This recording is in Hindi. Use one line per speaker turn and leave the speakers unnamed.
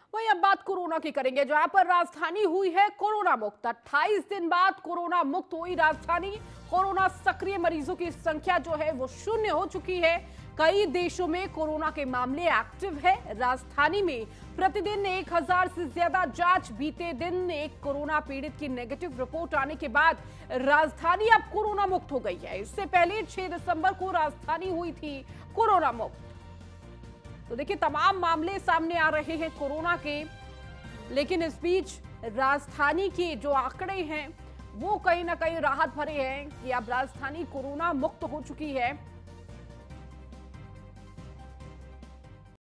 वहीं अब बात कोरोना की करेंगे, जहां पर राजधानी हुई है कोरोना मुक्त। 28 दिन बाद कोरोना मुक्त हुई राजधानी। कोरोना सक्रिय मरीजों की संख्या जो है वो शून्य हो चुकी है। कई देशों में कोरोना के मामले एक्टिव है। राजधानी में प्रतिदिन 1000 से ज्यादा जांच। बीते दिन एक कोरोना पीड़ित की नेगेटिव रिपोर्ट आने के बाद राजधानी अब कोरोना मुक्त हो गई है। इससे पहले 6 दिसंबर को राजधानी हुई थी कोरोना मुक्त। तो देखिए, तमाम मामले सामने आ रहे हैं कोरोना के, लेकिन इस बीच राजधानी के जो आंकड़े हैं वो कहीं ना कहीं राहत भरे हैं कि अब राजधानी कोरोना मुक्त हो चुकी है।